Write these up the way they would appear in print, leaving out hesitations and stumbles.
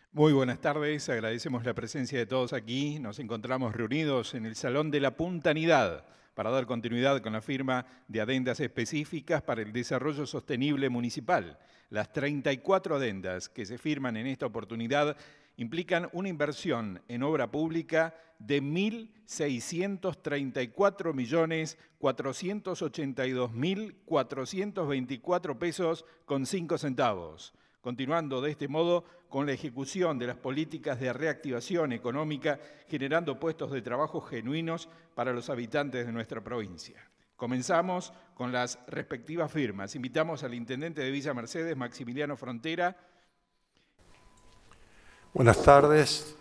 Muy buenas tardes, agradecemos la presencia de todos aquí. Nos encontramos reunidos en el Salón de la Puntanidad para dar continuidad con la firma de adendas específicas para el desarrollo sostenible municipal. Las 34 adendas que se firman en esta oportunidad implican una inversión en obra pública de 1.634.482.424 pesos con 5 centavos. Continuando de este modo con la ejecución de las políticas de reactivación económica, generando puestos de trabajo genuinos para los habitantes de nuestra provincia. Comenzamos con las respectivas firmas. Invitamos al intendente de Villa Mercedes, Maximiliano Frontera. Buenas tardes,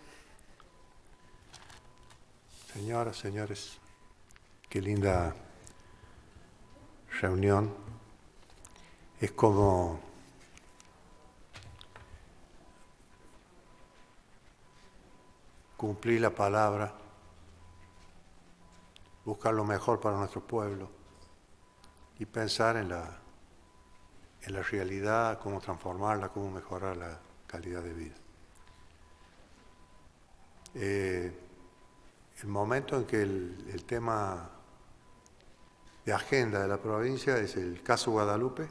señoras, señores. Qué linda reunión. Es como cumplir la palabra, buscar lo mejor para nuestro pueblo y pensar en la realidad, cómo transformarla, cómo mejorar la calidad de vida. El momento en que el tema de agenda de la provincia es el caso Guadalupe,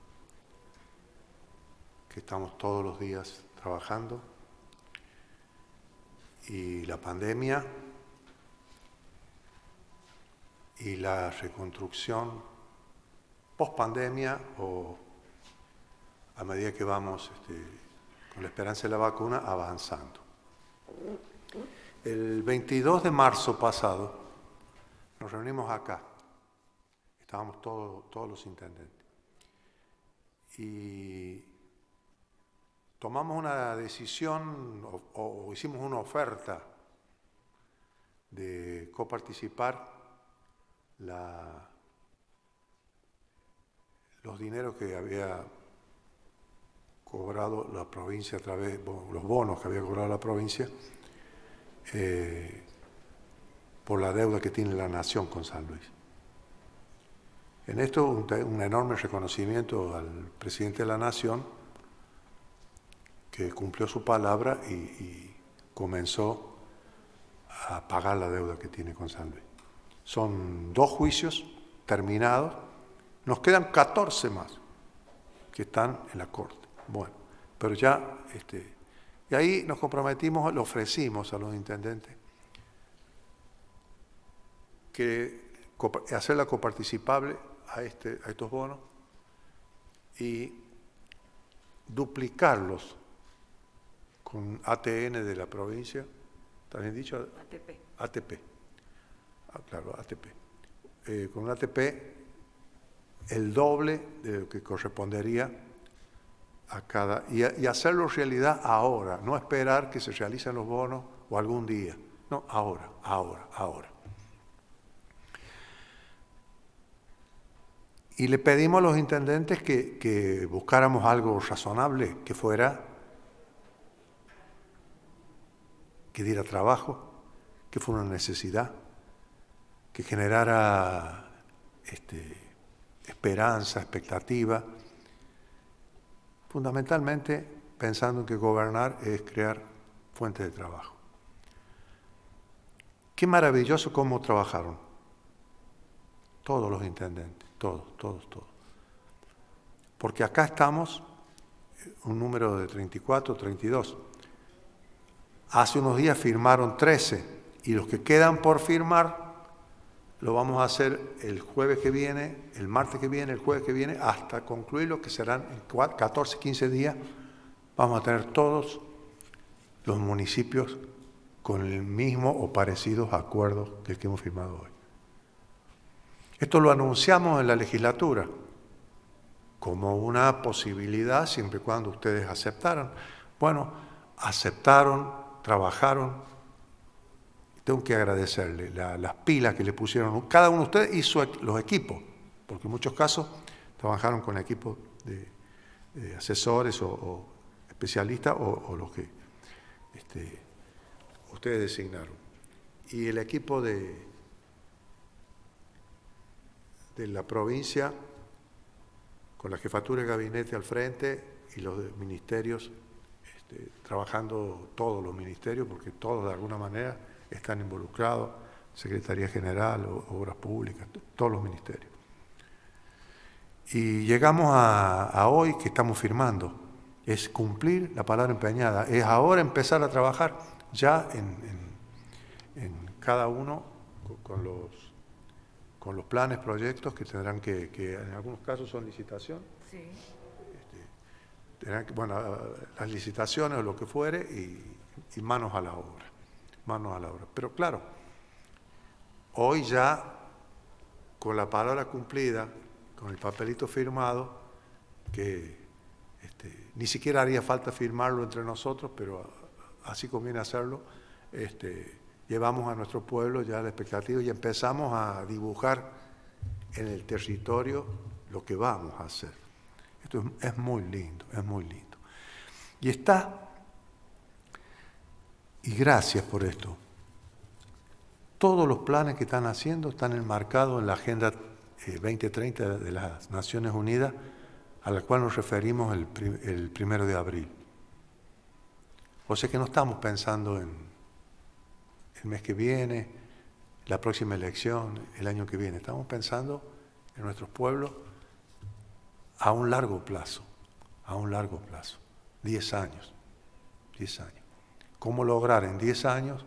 que estamos todos los días trabajando, y la pandemia y la reconstrucción post-pandemia o a medida que vamos con la esperanza de la vacuna avanzando. El 22 de marzo pasado nos reunimos acá, estábamos todos los intendentes y tomamos una decisión o hicimos una oferta de coparticipar los dineros que había cobrado la provincia a través, los bonos que había cobrado la provincia por la deuda que tiene la nación con San Luis. En esto un enorme reconocimiento al presidente de la nación, que cumplió su palabra y comenzó a pagar la deuda que tiene con San Luis. Son 2 juicios terminados, nos quedan 14 más que están en la corte. Bueno, pero ya, y ahí nos comprometimos, le ofrecimos a los intendentes que hacerla coparticipable a estos bonos y duplicarlos con ATN de la provincia, ¿está bien dicho? ATP. ATP. Ah, claro, ATP. Con un ATP el doble de lo que correspondería a cada... Y hacerlo realidad ahora, no esperar que se realicen los bonos o algún día. No, ahora. Y le pedimos a los intendentes que buscáramos algo razonable, que fuera, que diera trabajo, que fuera una necesidad, que generara esperanza, expectativa, fundamentalmente pensando en que gobernar es crear fuentes de trabajo. Qué maravilloso cómo trabajaron todos los intendentes, todos. Porque acá estamos, un número de 34, 32. Hace unos días firmaron 13 y los que quedan por firmar lo vamos a hacer el jueves que viene, el martes que viene, el jueves que viene, hasta concluirlo, que serán en 14, 15 días. Vamos a tener todos los municipios con el mismo o parecidos acuerdos que el que hemos firmado hoy. Esto lo anunciamos en la legislatura como una posibilidad siempre y cuando ustedes aceptaran. Bueno, aceptaron, trabajaron. Tengo que agradecerle las pilas que le pusieron. Cada uno de ustedes hizo los equipos, porque en muchos casos trabajaron con equipos de asesores o especialistas o los que ustedes designaron. Y el equipo de la provincia, con la jefatura de gabinete al frente y los ministerios trabajando todos los ministerios, porque todos de alguna manera están involucrados, Secretaría General, Obras Públicas, todos los ministerios. Y llegamos a hoy que estamos firmando, es cumplir la palabra empeñada, es ahora empezar a trabajar ya en cada uno con los planes, proyectos que tendrán que en algunos casos son licitación. Sí. Bueno, las licitaciones o lo que fuere y manos a la obra, manos a la obra. Pero claro, hoy ya con la palabra cumplida, con el papelito firmado, que ni siquiera haría falta firmarlo entre nosotros, pero así conviene hacerlo, llevamos a nuestro pueblo ya la expectativa y empezamos a dibujar en el territorio lo que vamos a hacer. Esto es muy lindo, es muy lindo. Y gracias por esto, todos los planes que están haciendo están enmarcados en la Agenda 2030 de las Naciones Unidas, a la cual nos referimos el 1 de abril. O sea que no estamos pensando en el mes que viene, la próxima elección, el año que viene. Estamos pensando en nuestros pueblos a un largo plazo, 10 años, 10 años. ¿Cómo lograr en 10 años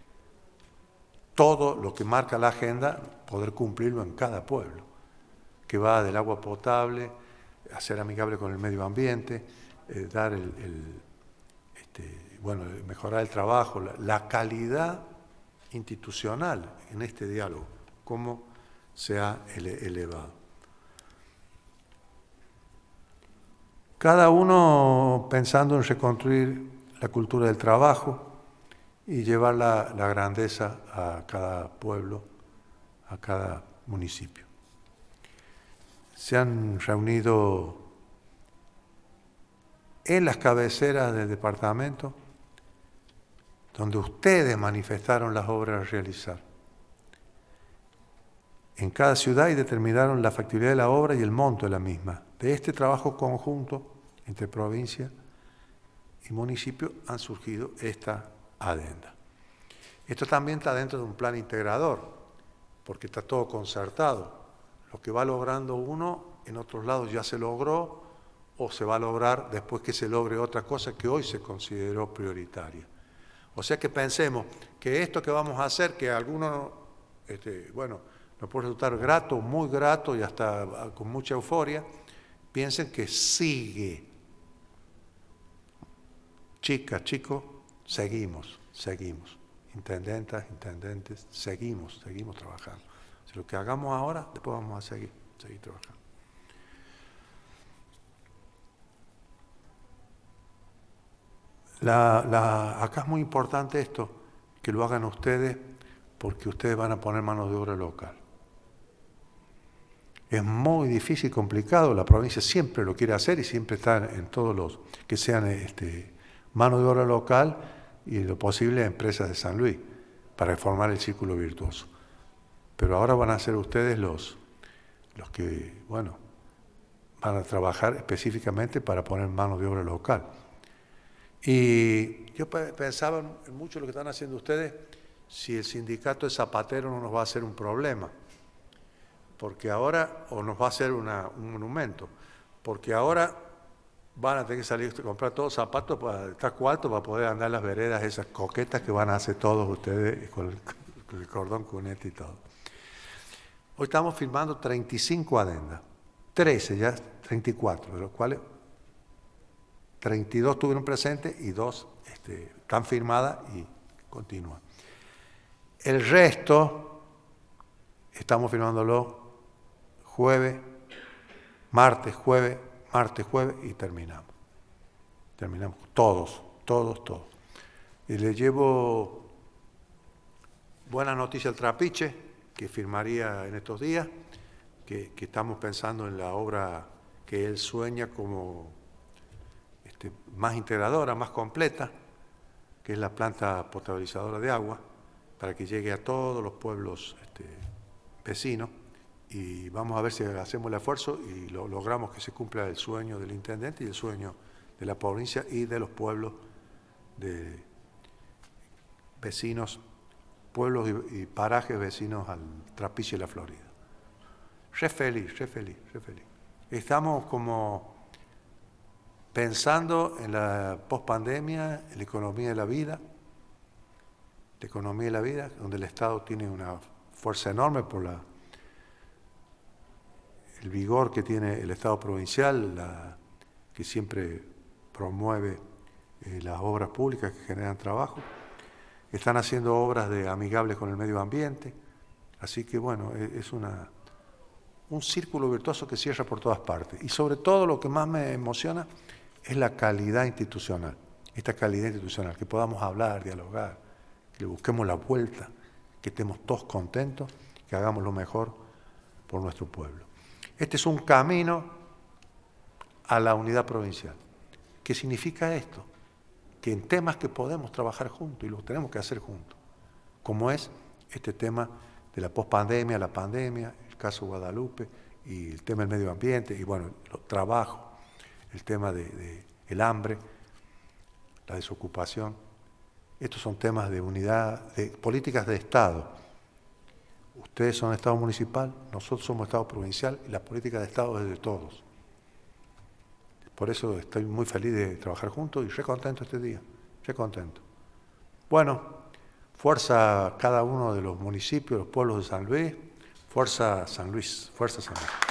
todo lo que marca la agenda, poder cumplirlo en cada pueblo? Que va del agua potable, a ser amigable con el medio ambiente, dar mejorar el trabajo, la calidad institucional en este diálogo, cómo se ha elevado. Cada uno pensando en reconstruir la cultura del trabajo y llevar la grandeza a cada pueblo, a cada municipio. Se han reunido en las cabeceras del departamento, donde ustedes manifestaron las obras a realizar. En cada ciudad y determinaron la factibilidad de la obra y el monto de la misma. De este trabajo conjunto entre provincia y municipio han surgido esta adenda. Esto también está dentro de un plan integrador, porque está todo concertado. Lo que va logrando uno, en otros lados ya se logró, o se va a lograr después que se logre otra cosa que hoy se consideró prioritaria. O sea que pensemos que esto que vamos a hacer, que a algunos, nos puede resultar grato, muy grato y hasta con mucha euforia, piensen que sigue. Chicas, chicos, seguimos. Intendentas, intendentes, seguimos trabajando. Si lo que hagamos ahora, después vamos a seguir trabajando. Acá es muy importante esto, que lo hagan ustedes, porque ustedes van a poner mano de obra local. Es muy difícil y complicado, la provincia siempre lo quiere hacer y siempre está en todos los que sean mano de obra local y lo posible empresas de San Luis, para formar el círculo virtuoso. Pero ahora van a ser ustedes los que, van a trabajar específicamente para poner mano de obra local. Y yo pensaba en mucho lo que están haciendo ustedes, si el sindicato de zapateros no nos va a hacer un problema, porque ahora, o nos va a hacer un monumento, porque ahora van a tener que salir a comprar todos zapatos para estar cuarto para poder andar en las veredas esas coquetas que van a hacer todos ustedes con el cordón cunete y todo. Hoy estamos firmando 35 adendas, 13 ya, 34, de los cuales 32 estuvieron presentes y 2 están firmadas y continúan. El resto estamos firmándolo jueves, martes, jueves y terminamos. Terminamos todos. Y le llevo buena noticia al Trapiche, que firmaría en estos días, que estamos pensando en la obra que él sueña como más integradora, más completa, que es la planta potabilizadora de agua, para que llegue a todos los pueblos vecinos. Y vamos a ver si hacemos el esfuerzo y logramos que se cumpla el sueño del intendente y el sueño de la provincia y de los pueblos de vecinos, pueblos y parajes vecinos al Trapiche y la Florida. Re feliz, re feliz, re feliz. Estamos como pensando en la pospandemia, en la economía de la vida, donde el Estado tiene una fuerza enorme por el vigor que tiene el Estado provincial, que siempre promueve las obras públicas que generan trabajo. Están haciendo obras amigables con el medio ambiente, así que bueno, es un círculo virtuoso que cierra por todas partes. Y sobre todo lo que más me emociona es la calidad institucional, esta calidad institucional, que podamos hablar, dialogar, que busquemos la vuelta, que estemos todos contentos, que hagamos lo mejor por nuestro pueblo. Este es un camino a la unidad provincial. ¿Qué significa esto? Que en temas que podemos trabajar juntos y los tenemos que hacer juntos, como es este tema de la pospandemia, la pandemia, el caso Guadalupe y el tema del medio ambiente y bueno, el trabajo, el tema del hambre, la desocupación. Estos son temas de unidad, de políticas de Estado. Ustedes son Estado municipal, nosotros somos Estado provincial y la política de Estado es de todos. Por eso estoy muy feliz de trabajar juntos y re contento este día, re contento. Bueno, fuerza a cada uno de los municipios, los pueblos de San Luis, fuerza San Luis, fuerza San Luis.